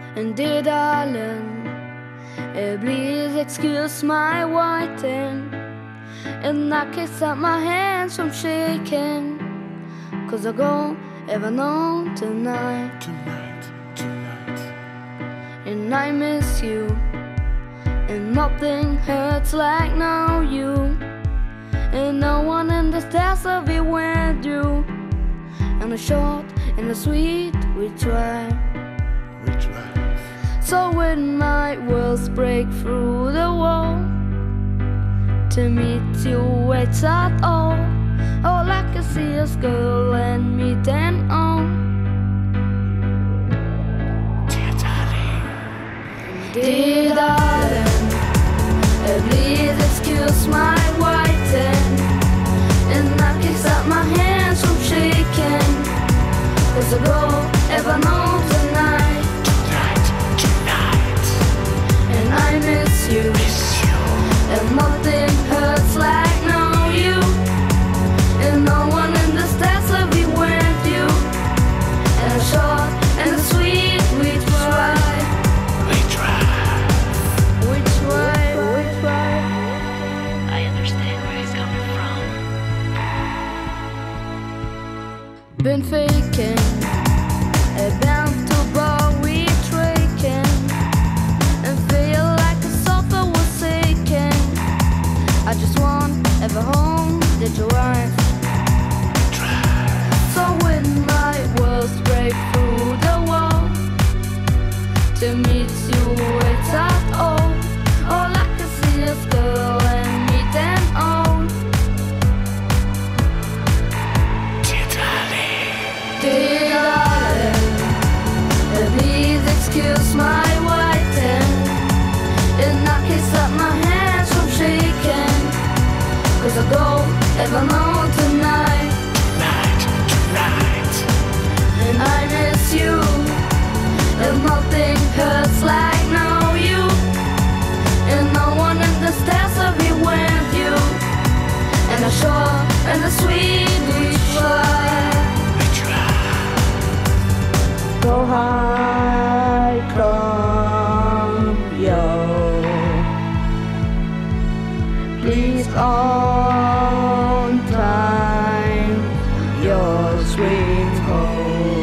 And dear darling, please excuse my waiting, and I can't stop my hands from shaking, 'cause I go ever know tonight. And I miss you, and nothing hurts like now you. And no one in this desert be with you. And the short and the sweet we try. So when my worlds break through the wall, to meet you it's at all I can see is girl and me then on. Dear darling, please excuse my waiting, and I can't stop my hands from shaking, 'cause I go ever know tonight. And I miss you, and nothing hurts like know you. And no one in this desert be with you. And the short and the sweet we try. I understand where he's coming from. Been faking, bound to bar we tracking, and feel like the sofa was sinking. I just want ever home that you arrive. So when my worlds break through the wall, to meet you it's at all I can see is girl and me then on. Dear darling, please excuse my waiting, and I can't stop my hands from shaking, 'cause I go ever know tonight. And I miss you, and nothing hurts like know you. And no one in the stairs will be with you. And the short and the sweet we try. Go high, come yo. Please on time, your sweet home.